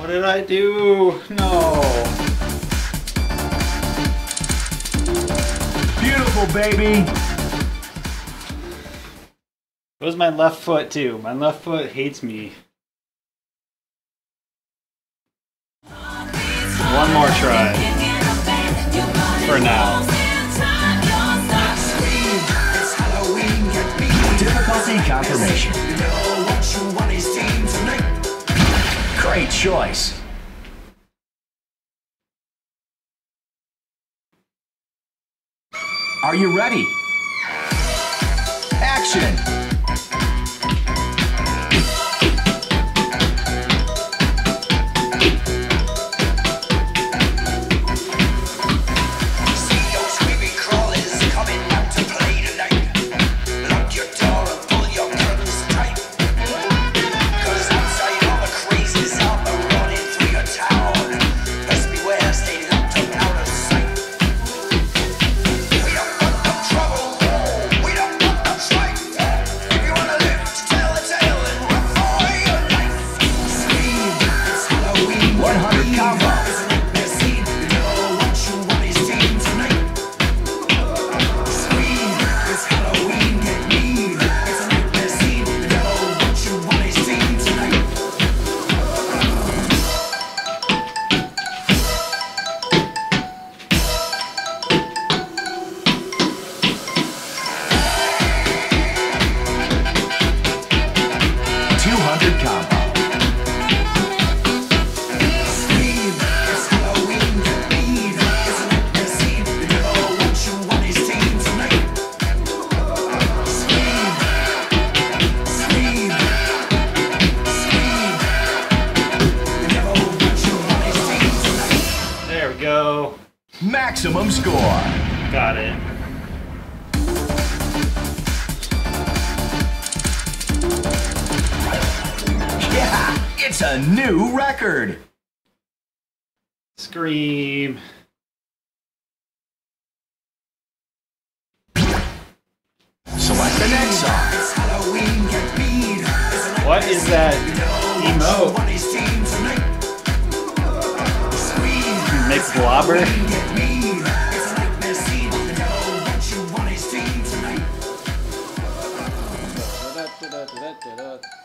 did I do? No. Beautiful, baby. It was my left foot too. My left foot hates me. One more try. For now. Difficulty confirmation. Great choice. Are you ready? Action! Go. Maximum score. Got it. Yeah, it's a new record. Scream. Select the next song. What is that emote? Makes blobber.